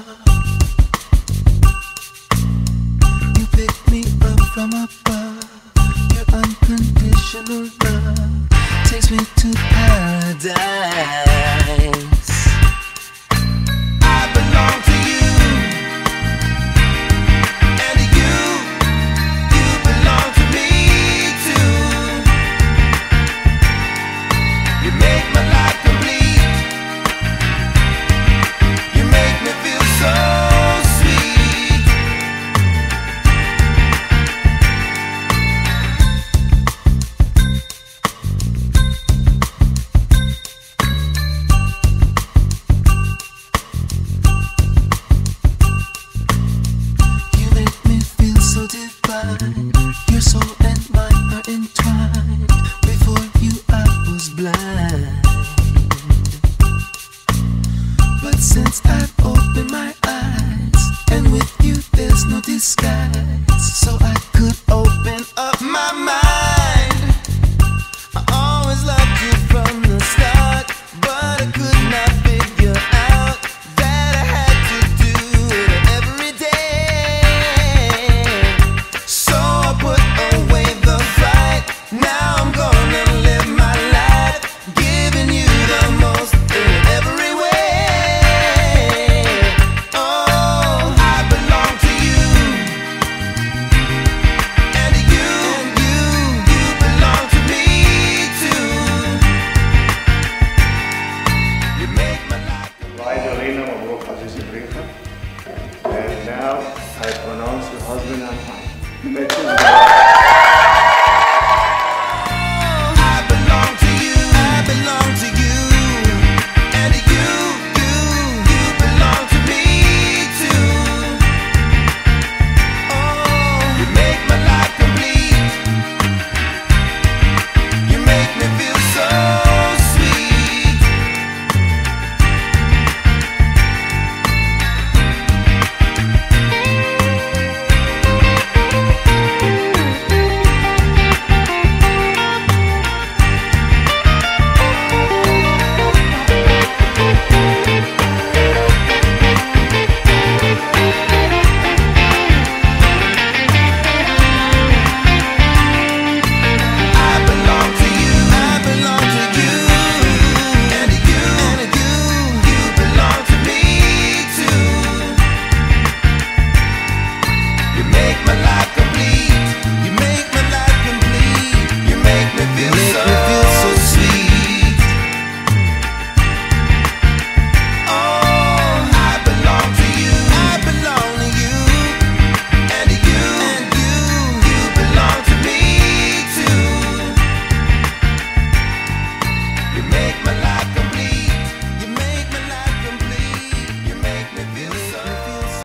You pick me up from above. Your unconditional love takes me to paradise. I belong to you, and you belong to me too. You make my life complete. You make me feel so sweet. You make me feel so divine. Your soul and mine are entwined. Before you I was blind, but since I've opened my eyes, and with you there's no disguise, so I could open up my mind. I always loved you from the start, but I could not figure out that I had to do it every day. So I put away the fight. Now I'm gonna live my life, giving you the most in every way. Oh, I belong to you, and you belong to me too. You make my life. Lorena Mabruk Aziz Ibrahim, and now I pronounce your husband and mine.